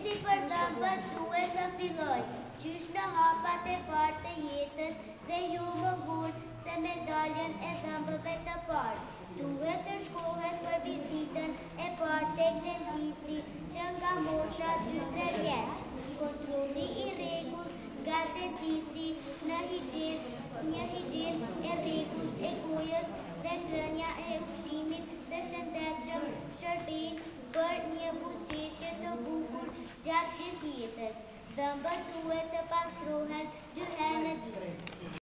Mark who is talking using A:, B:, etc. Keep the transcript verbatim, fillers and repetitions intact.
A: Viziti për dhëmbët duhet të filloj, qysh në hapat e parë të jetës dhe ju më vull se medaljen e dhëmbëve të parë. Duhet të shkohet për vizitën e parë tek dentisti që nga mosha dy tre vjeç. Kontrolli i rregullt nga dentisti në higjen, një higjen e rregullt e gojës dhe ngrënia e ushqimit të shëndetshëm shërben për një buzëqeshje të bukur gjatë gjithë jetës. Dhëmbët duhet të pastrohen dy herë në ditë.